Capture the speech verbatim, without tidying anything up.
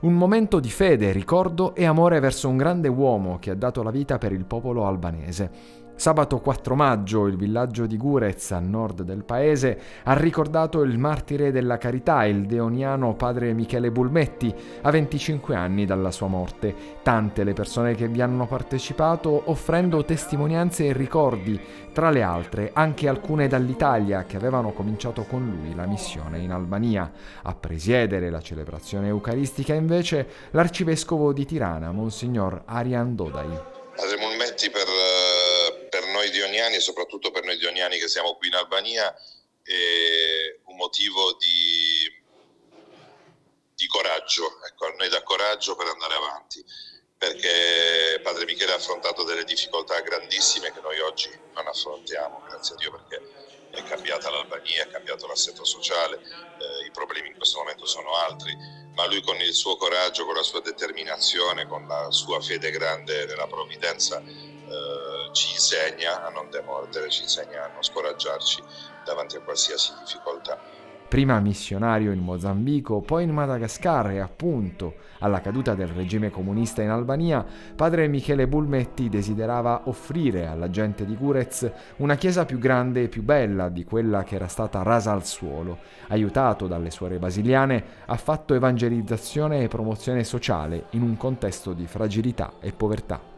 Un momento di fede, ricordo e amore verso un grande uomo che ha dato la vita per il popolo albanese. Sabato quattro maggio il villaggio di Gurez, a nord del paese, ha ricordato il martire della carità, il deoniano padre Michele Bulmetti, a venticinque anni dalla sua morte. Tante le persone che vi hanno partecipato offrendo testimonianze e ricordi, tra le altre anche alcune dall'Italia che avevano cominciato con lui la missione in Albania. A presiedere la celebrazione eucaristica invece l'arcivescovo di Tirana, Monsignor Arian Dodai. Padre Bulmetti per, per noi dioniani e soprattutto per noi dioniani che siamo qui in Albania è un motivo di, di coraggio, ecco, a noi dà coraggio per andare avanti, perché Padre Michele ha affrontato delle difficoltà grandissime che noi oggi non affrontiamo, grazie a Dio, perché è cambiata l'Albania, è cambiato l'assetto sociale, eh, i problemi in questo momento sono altri, ma lui con il suo coraggio, con la sua determinazione, con la sua fede grande nella provvidenza eh, ci insegna a non demordere, ci insegna a non scoraggiarci davanti a qualsiasi difficoltà. Prima missionario in Mozambico, poi in Madagascar e appunto alla caduta del regime comunista in Albania, padre Michele Bulmetti desiderava offrire alla gente di Gurez una chiesa più grande e più bella di quella che era stata rasa al suolo. Aiutato dalle suore basiliane, ha fatto evangelizzazione e promozione sociale in un contesto di fragilità e povertà.